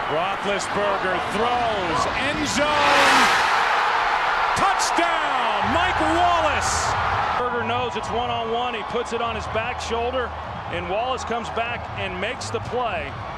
Roethlisberger throws, end zone, touchdown, Mike Wallace. Berger knows it's one-on-one. He puts it on his back shoulder, and Wallace comes back and makes the play.